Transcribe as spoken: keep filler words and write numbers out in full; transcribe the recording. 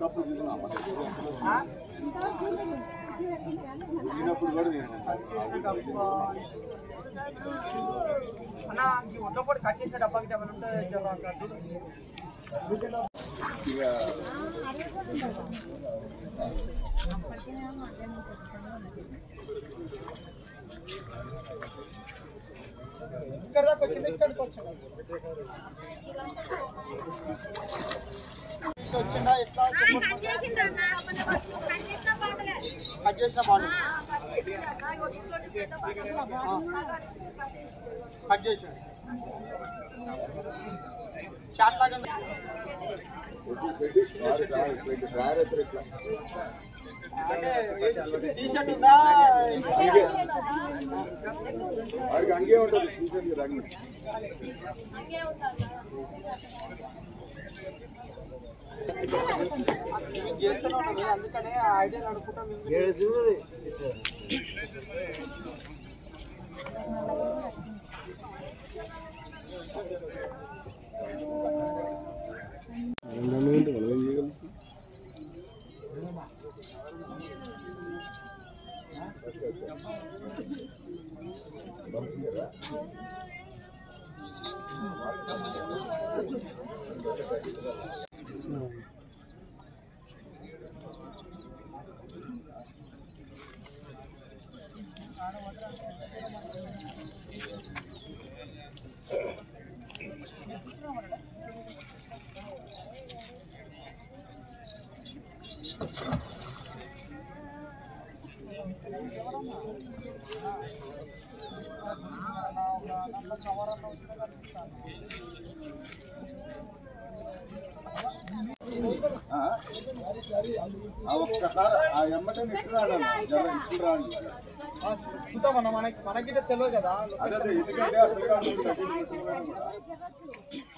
అన్నా ఈ వంద కూడా కట్ చేసిన డబ్బా గిట్ట ఏమైనా ఉంటే ఇక్కడ దాకా వచ్చింది ఇక్కడికి వచ్చిందా వచ్చిందా ఎట్లా కట్ చేసిన బాగుంది కట్ చేసాడు షార్ట్ లాగా టీ షర్ట్ ఉందా అంగే ఉంటుంది చేస్తూనే ఉంటుంది అందుకనే ఐడియా అనుకుంటాం ఒక్కసారి ఆ ఎమ్మటే ఇస్తున్నాడు మనకి మనకి తెలియదు కదా అదే ఎందుకంటే అసలు